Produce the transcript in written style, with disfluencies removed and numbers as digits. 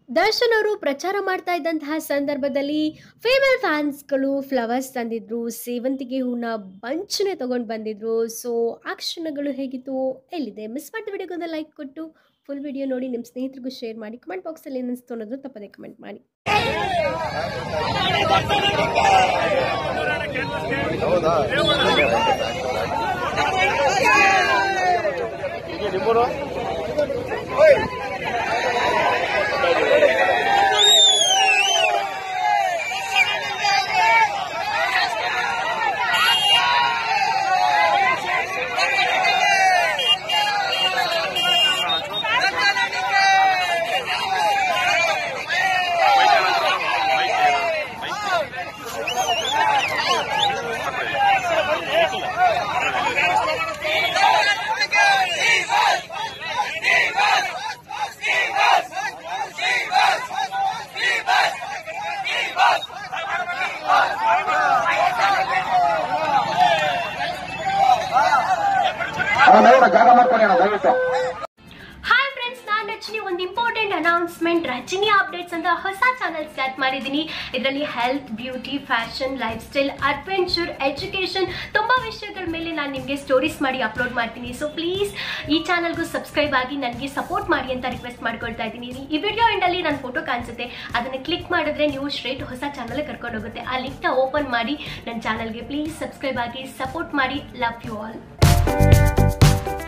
ದರ್ಶನ್ ಅವರು ಪ್ರಚಾರ ಮಾಡ್ತಾ ಇದ್ದಂತಹ ಸಂದರ್ಭದಲ್ಲಿ ಫೀಮೇಲ್ ಫ್ಯಾನ್ಸ್ಗಳು ಫ್ಲವರ್ಸ್ ತಂದಿದ್ರು, ಸೇವಂತಿಗೆ ಹೂನ ಬಂಚನೆ ತಗೊಂಡು ಬಂದಿದ್ರು. ಸೊ ಆ ಕ್ಷಣಗಳು ಹೇಗಿತ್ತು ಎಲ್ಲಿದೆ ಮಿಸ್ ಮಾಡಿದ ವಿಡಿಯೋಗೊಂದು ಲೈಕ್ ಕೊಟ್ಟು ಫುಲ್ ವಿಡಿಯೋ ನೋಡಿ ನಿಮ್ಮ ಸ್ನೇಹಿತರಿಗೂ ಶೇರ್ ಮಾಡಿ. ಕಮೆಂಟ್ ಬಾಕ್ಸಲ್ಲಿ ಏನಿಸ್ತು ಅನ್ನೋದು ತಪ್ಪದೆ ಕಮೆಂಟ್ ಮಾಡಿ. ಹಾಯ್ ಫ್ರೆಂಡ್ಸ್, ನಾನು ರಜನಿ. ಒಂದು ಇಂಪಾರ್ಟೆಂಟ್ ಅನೌನ್ಸ್ಮೆಂಟ್, ರಜನಿ ಅಪ್ಡೇಟ್ಸ್ ಅಂತ ಹೊಸ ಚಾನಲ್ ಸ್ಟಾರ್ಟ್ ಮಾಡಿದ್ದೀನಿ. ಇದರಲ್ಲಿ health, beauty, fashion, lifestyle, adventure, education ತುಂಬಾ ವಿಷಯಗಳ ಮೇಲೆ ನಾನು ನಿಮಗೆ ಸ್ಟೋರೀಸ್ ಮಾಡಿ ಅಪ್ಲೋಡ್ ಮಾಡ್ತೀನಿ. ಸೊ ಪ್ಲೀಸ್ ಈ ಚಾನಲ್ಗೂ ಸಬ್ಸ್ಕ್ರೈಬ್ ಆಗಿ ನನಗೆ ಸಪೋರ್ಟ್ ಮಾಡಿ ಅಂತ ರಿಕ್ವೆಸ್ಟ್ ಮಾಡ್ಕೊಳ್ತಾ ಇದ್ದೀನಿ. ಈ ವಿಡಿಯೋ ಎಂಡಲ್ಲಿ ನನ್ನ ಫೋಟೋ ಕಾಣಿಸುತ್ತೆ, ಅದನ್ನು ಕ್ಲಿಕ್ ಮಾಡಿದ್ರೆ ನೀವು ಸ್ಟ್ರೇಟ್ ಹೊಸ ಚಾನಲ್ ಕರ್ಕೊಂಡು ಹೋಗುತ್ತೆ. ಆ ಲಿಂಕ್ನ ಓಪನ್ ಮಾಡಿ ನನ್ನ ಚಾನಲ್ಗೆ ಪ್ಲೀಸ್ ಸಬ್ಸ್ಕ್ರೈಬ್ ಆಗಿ ಸಪೋರ್ಟ್ ಮಾಡಿ. Love you all.